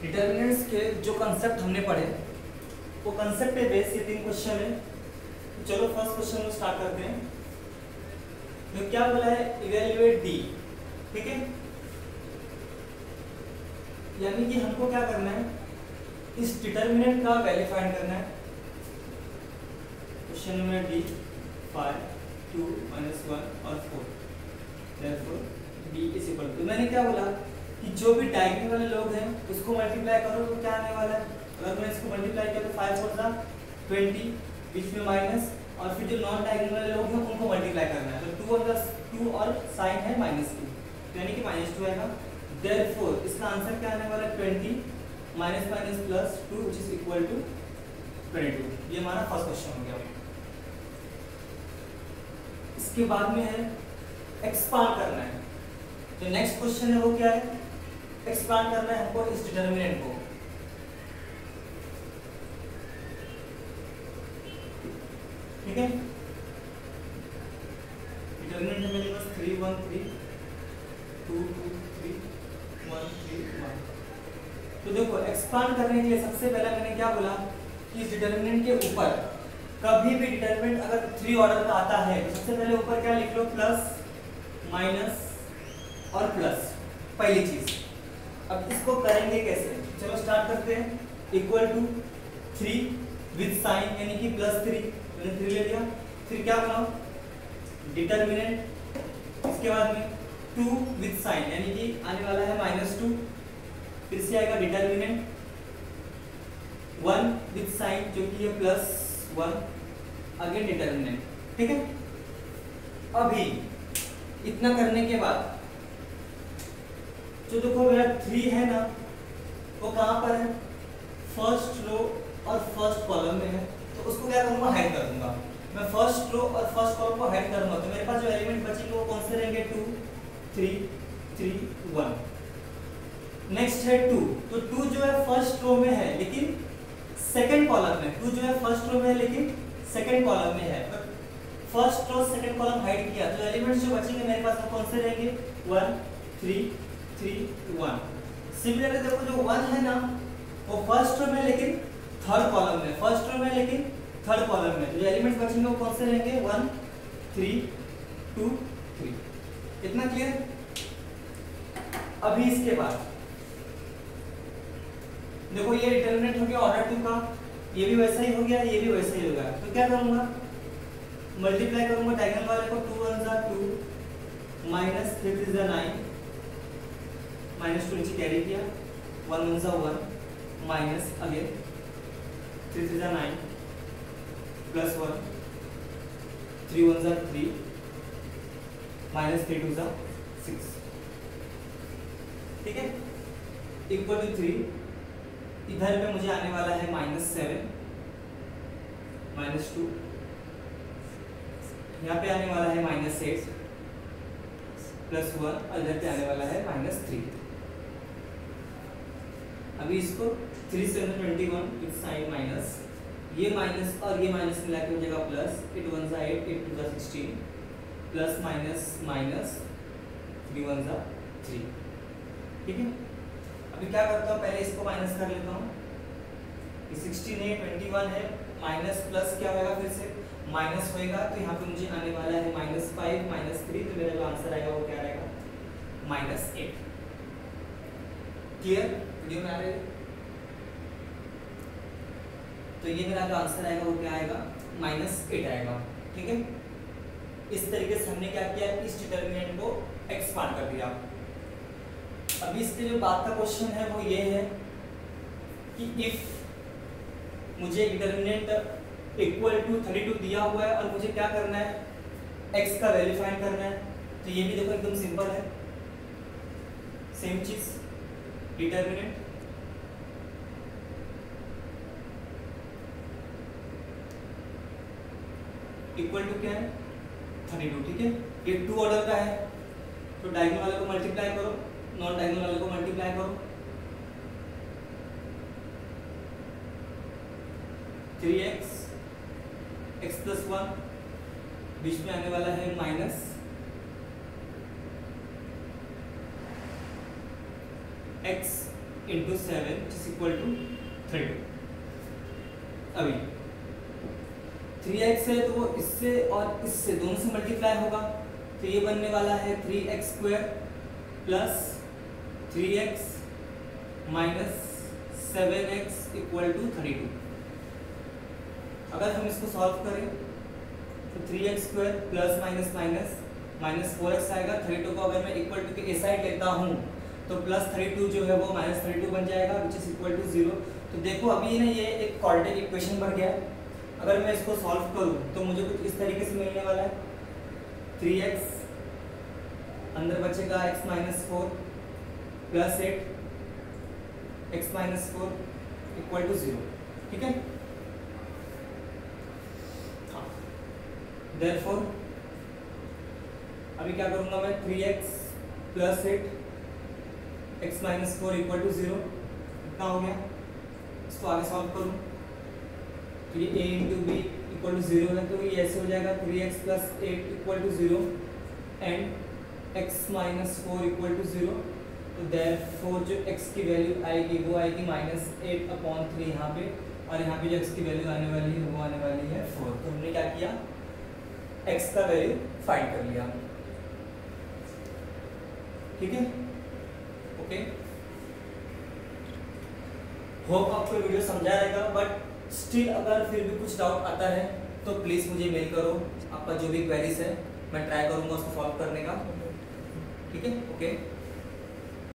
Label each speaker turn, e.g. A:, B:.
A: Determinants के जो concept हमने पढ़े वो कंसेप्ट पे बेस ये 3 क्वेश्चन है। चलो फर्स्ट क्वेश्चन में स्टार्ट करते हैं। तो क्या बोला है, इवेल्युएट डी, ठीक है। यानी कि हमको क्या करना है, इस डिटर्मिनेंट का वैल्यू फाइंड करना है। क्वेश्चन नंबर डी 5 2 -1 और 4, therefore D is equal to, मैंने क्या बोला कि जो भी डायगोनल वाले लोग हैं उसको मल्टीप्लाई करो तो क्या आने वाला है। अगर मैं इसको मल्टीप्लाई किया तो 5 4 जा 20, बीच में माइनस, और फिर जो नॉन डायगोनल वाले लोग हैं उनको मल्टीप्लाई करना है। तो 2 और साइन है -2, यानी कि -2 आएगा। देयरफॉर इसका आंसर क्या आने वाला है, 20 minus minus plus 2 which is equal to 22। ये हमारा फर्स्ट क्वेश्चन हो गया। इसके बाद में है एक्सपांड करना है। जो नेक्स्ट क्वेश्चन है वो क्या है, एक्सपांड करना है हमको इस डिटर्मिनेंट को। ठीक है, डिटर्मिनेंट है मेरे पास 3 1 3 2 2 3 1 3 1। तो देखो एक्सपांड करने के लिए सबसे पहले मैंने क्या बोला कि इस डिटर्मिनेंट के ऊपर कभी भी डिटर्मिनेंट अगर 3 ऑर्डर का आता है तो सबसे पहले ऊपर क्या लिख लो, प्लस माइनस और प्लस, पहली चीज। अब इसको करेंगे कैसे, चलो स्टार्ट करते हैं। इक्वल टू 3 विद साइन, यानी कि +3, मैंने 3 ले लिया। फिर क्या बनाओ, डिटर्मिनेंट, इसके बाद में 2 विद साइन, यानी कि आने वाला है -2। फिर से आएगा डिटर्मिनेंट 1 विद साइन जो कि है +1, अगेन डिटर्मिनेंट। ठीक है, अभी इतना करने के बाद जो देखो मेरा 3 है ना, वो कहाँ पर है, फर्स्ट रो और फर्स्ट कॉलम में है। तो उसको क्या करूँगा, हाइड कर दूंगा। मैं फर्स्ट रो और फर्स्ट कॉलम को हाइड करूँगा तो मेरे पास जो एलिमेंट बचेंगे वो कौन से रहेंगे, 2 3 3 1। नेक्स्ट है 2, तो 2 जो है फर्स्ट रो में है लेकिन सेकंड कॉलम में, 2 जो है फर्स्ट रो में है लेकिन सेकंड कॉलम में है। First row second column hide किया तो एलिमेंट्स जो बचेंगे मेरे पास वो कौन से रहेंगे, 1 3 3 1। सिमिलरली देखो जो 1 है ना वो फर्स्ट रो में लेकिन थर्ड कॉलम में, फर्स्ट रो में लेकिन थर्ड कॉलम में। जो एलिमेंट्स बचेंगे वो कौन से रहेंगे, 1 3 2 3। इतना क्लियर। अभी इसके बाद देखो ये डिटर्मिनेंट हो गया ऑर्डर 2 का, ये भी वैसा ही हो गया, ये भी वैसा ही होगा। तो क्या करूंगा, मल्टीप्लाई करूंगा डायगोनल वाले को, 2 1 जा 2 -3 3 जा 9, -2 नीचे कैरी किया, 1 1 जा 1 माइनस अगेन 3 3 जा 9 +1 3 1 जा 3 -3 2 जा 6। ठीक है, इक्वल टू 3। इधर पे मुझे आने वाला है -7 -2, यहाँ पे आने वाला है -8 +1 और इधर पे आने वाला है -3। अभी इसको 3 7 21 विद साइन माइनस, ये माइनस और ये माइनस मिला के हो जाएगा प्लस, 8 1 जा 8 8 2 जा 16 प्लस माइनस माइनस 3 1 जा 3। ठीक है, अभी क्या करता हूँ, पहले इसको माइनस कर लेता हूँ। 16 है 21 है, माइनस प्लस क्या होगा, फिर से माइनस होएगा तो यहाँ पे मुझे आने वाला है -5 -3। तो मेरा जो आंसर आएगा वो क्या रहेगा, -8। क्लियर, वीडियो में आ रहे हैं। तो ये मेरा जो आंसर आएगा वो क्या आएगा, -8 आएगा। ठीक है, इस तरीके से हमने क्या किया, इस डिटर्मिनेंट को एक्सपांड कर दिया। अभी इसके जो बाद का क्वेश्चन है वो ये है कि इफ मुझे डिटर्मिनेंट इक्वल टू 32 दिया हुआ है और मुझे क्या करना है, x का वैल्यू फाइंड करना है। तो ये भी देखो एकदम सिंपल है, सेम चीज, डिटर्मिनेंट इक्वल टू क्या है, 32। ठीक है, ये 2 ऑर्डर का है तो डायगोनल वाले को मल्टीप्लाई करो, नॉन डायगोनल वाले को मल्टीप्लाई करो। 3x x + 1, बीच में आने वाला है minus x into 7 is equal to 32। अभी 3x है तो वो इससे और इससे दोनों से मल्टीप्लाई होगा, तो ये बनने वाला है 3x² plus 3x minus 7x equal to 32। अगर हम इसको सॉल्व करें तो 3x² plus minus minus minus 4x आएगा। 32 को अगर मैं इक्वल टू के ए साइड लेता हूँ तो प्लस 32 जो है वो माइनस 32 बन जाएगा विच इज इक्वल टू 0। तो देखो अभी ना ये एक क्वाड्रेटिक इक्वेशन बन गया है। अगर मैं इसको सॉल्व करूँ तो मुझे कुछ इस तरीके से मिलने वाला है, 3x अंदर बचेगा x minus 4 plus 8 x minus 4 equal to 0। ठीक है, हाँ देयरफॉर अभी क्या करूँगा मैं, 3x plus 8 x minus 4 equal to 0 इतना हो गया। इसको आगे सॉल्व करूँ तो ये a into b equal to 0 है, तो ये ऐसे हो जाएगा 3x plus 8 equal to 0 and x minus 4 equal to 0। तो देयरफॉर जो x की वैल्यू आएगी वो आएगी -8/3 यहाँ पे, और यहाँ पे जो x की वैल्यू आने वाली है वो आने वाली है 4। तो हमने क्या किया, x का वैल्यू फाइंड कर लिया। ठीक है, ओके, होप आपको वीडियो समझा रहेगा, बट स्टिल अगर फिर भी कुछ डाउट आता है तो प्लीज़ मुझे मेल करो। आपका जो भी क्वेरीज है मैं ट्राई करूँगा उसको सॉल्व करने का। ठीक है, ओके।